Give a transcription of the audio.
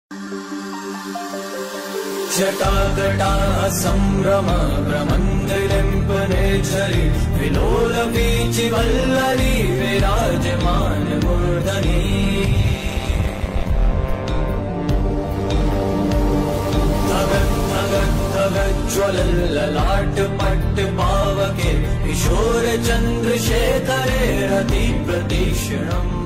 जटाकटाः सम्भ्रम भ्रमन्दिलिम्पनेच्छरि विलोलवीचिवल्लरी विराजमानमूर्धनि ज्वलल्ललाटपट्टपावके किशोरचन्द्रशेखरे रतिप्रतीक्षणम्